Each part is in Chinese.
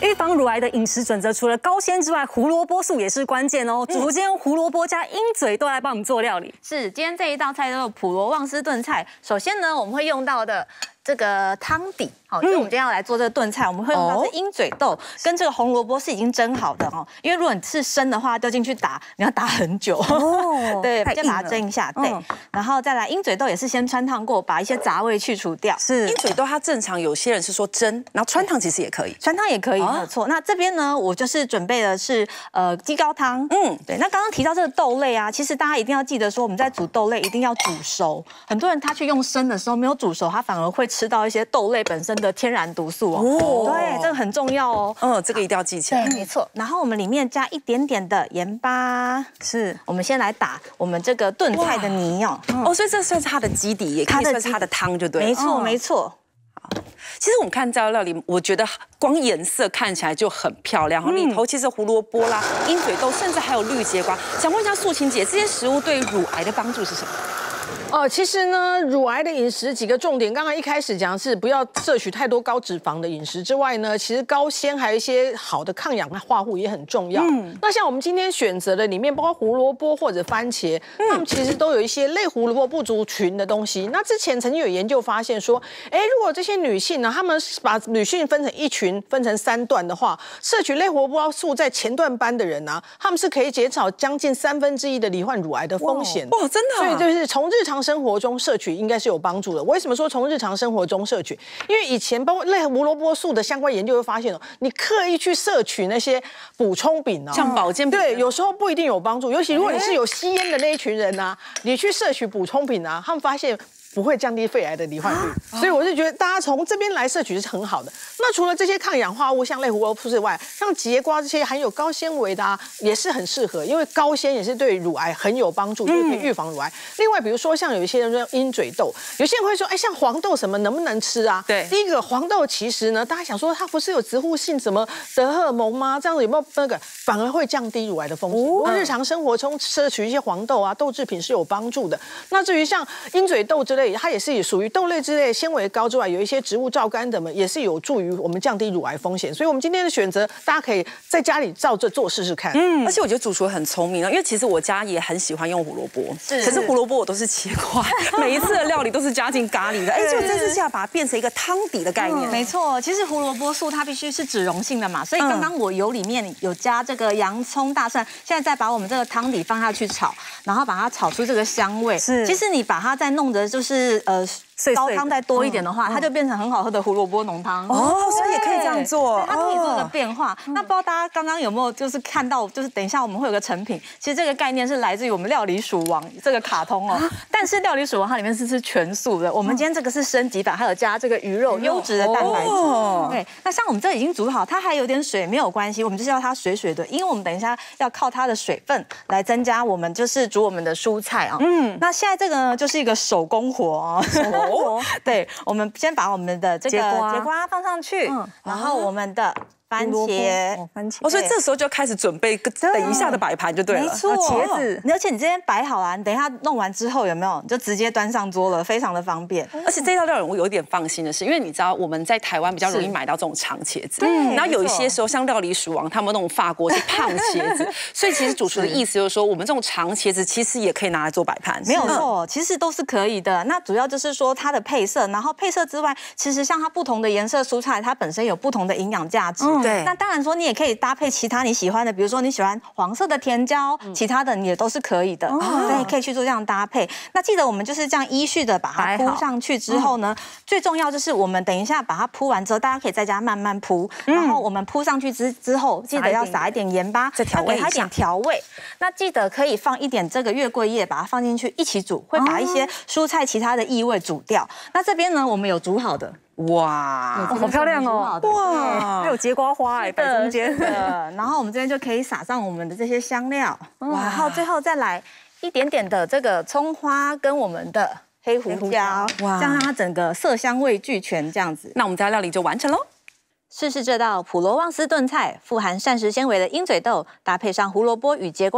预防乳癌的饮食准则，除了高纤之外，胡萝卜素也是关键哦。主厨今天用胡萝卜加鹰嘴豆来帮我们做料理。 是，今天这一道菜叫做普罗旺斯炖菜。首先呢，我们会用到的这个汤底，好，就是我们今天要来做这个炖菜，我们会用到这鹰嘴豆跟这个红萝卜是已经蒸好的哦。因为如果你是生的话，丢进去打，你要打很久哦。对，先把它蒸一下，对，然后再来鹰嘴豆也是先穿烫过，把一些杂味去除掉。 是鹰嘴豆，它正常有些人是说蒸，然后穿烫其实也可以， 穿烫也可以，没有错。那这边呢，我就是准备的是鸡高汤，对。那刚刚提到这个豆类啊，其实大家一定要记得说，我们在煮豆类一定要煮熟。很多人他去用生的时候没有煮熟，他反而会吃到一些豆类本身的天然毒素哦。对，这个很重要哦。 这个一定要记起来。 对，没错。然后我们里面加一点点的盐巴， 是我们先来打我们这个炖菜的泥哦。 所以这算是它的基底，也可以算是它的汤，就对了。 没错，没错。 其实我们看这道料理，我觉得光颜色看起来就很漂亮。里头其实胡萝卜啦、鹰嘴豆，甚至还有绿节瓜。想问一下素琴姐，这些食物对乳癌的帮助是什么？ 其实呢，乳癌的饮食几个重点，刚刚一开始讲的是不要摄取太多高脂肪的饮食之外呢，其实高纤还有一些好的抗氧化物也很重要。那像我们今天选择的里面，包括胡萝卜或者番茄，它们其实都有一些类胡萝卜不足群的东西。那之前曾经有研究发现说，如果这些女性呢，她们把女性分成一群，分成3段的话，摄取类胡萝卜素在前段班的人呢，她们是可以减少将近1/3的罹患乳癌的风险。 哇，真的！ 所以就是从日常生活中摄取应该是有帮助的。为什么说从日常生活中摄取？因为以前包括类胡萝卜素的相关研究会发现你刻意去摄取那些补充品像保健品， 对，有时候不一定有帮助。尤其如果你是有吸烟的那一群人你去摄取补充品他们发现不会降低肺癌的罹患率，所以我是觉得大家从这边来摄取是很好的。那除了这些抗氧化物，像类胡萝卜素之外，像节瓜这些含有高纤维的也是很适合，因为高纤也是对乳癌很有帮助，就是可以预防乳癌。另外，比如说像有一些人说鹰嘴豆，有些人会说，像黄豆什么能不能吃啊？ 对， 第一个黄豆其实呢，大家想说它不是有植物性什么得荷尔蒙吗？这样子有没有那个反而会降低乳癌的风险？如果日常生活中摄取一些黄豆豆制品是有帮助的。那至于像鹰嘴豆之类，它也是属于豆类之类，纤维高之外，有一些植物皂苷的也是有助于我们降低乳癌风险。所以，我们今天的选择，大家可以在家里照着做试试看。 而且我觉得主厨很聪明因为其实我家也很喜欢用胡萝卜，可是胡萝卜我都是切块，每一次的料理都是加进咖喱的。就这次下把它变成一个汤底的概念。 没错，其实胡萝卜素它必须是脂溶性的嘛，所以刚刚我油里面有加这个洋葱、大蒜，现在再把我们这个汤底放下去炒，然后把它炒出这个香味。其实你把它再弄得就是高汤再多一点的话，它就变成很好喝的胡萝卜浓汤所以也可以这样做， 它可以做个变化。那不知道大家刚刚有没有就是看到，就是等一下我们会有个成品，其实这个概念是来自于我们料理鼠王这个卡通但是料理鼠王它里面是吃全素的，我们今天这个是升级版，还有加这个鱼肉优质的蛋白质。对，那像我们这已经煮好，它还有点水没有关系，我们就是要它水水的，因为我们等一下要靠它的水分来增加我们就是煮我们的蔬菜那现在这个呢就是一个手工活对，我们先把我们的这个节瓜放上去，然后我们的番茄， 所以这时候就开始准备等一下的摆盘就对了。 没错， 茄子， 而且你这边摆好啊，你等一下弄完之后有没有，你就直接端上桌了，非常的方便。 而且这道料理我有点放心的是，因为你知道我们在台湾比较容易买到这种长茄子，然后有一些时候像料理鼠王他们那种法国是胖茄子，所以其实主厨的意思就是说，我们这种长茄子其实也可以拿来做摆盘。 没有错，其实都是可以的。那主要就是说它的配色，然后配色之外，其实像它不同的颜色蔬菜，它本身有不同的营养价值。 对， 那当然说你也可以搭配其他你喜欢的，比如说你喜欢黄色的甜椒，其他的你也都是可以的，对，可以去做这样搭配。那记得我们就是这样依序的把它铺上去之后呢，最重要就是我们等一下把它铺完之后，大家可以在家慢慢铺，然后我们铺上去之后，记得要撒一点盐巴， 再调味一下， 给它一点调味。那记得可以放一点这个月桂叶，把它放进去一起煮，会把一些蔬菜其他的异味煮掉。那这边呢，我们有煮好的。 哇， 好漂亮哇，还有节瓜花摆中间然后我们这边就可以撒上我们的这些香料，然后最后再来一点点的这个葱花跟我们的黑胡椒，这样让它整个色香味俱全，这样子。 那我们家料理就完成喽。 试试这道普罗旺斯炖菜，富含膳食纤维的鹰嘴豆，搭配上胡萝卜与节瓜，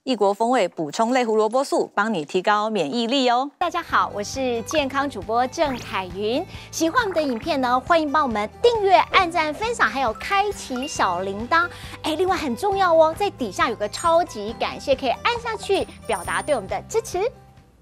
异国风味补充类胡萝卜素，帮你提高免疫力哦。 大家好，我是健康主播郑凯云。喜欢我们的影片呢，欢迎帮我们订阅、按赞、分享，还有开启小铃铛。另外很重要哦，在底下有个超级感谢，可以按下去表达对我们的支持。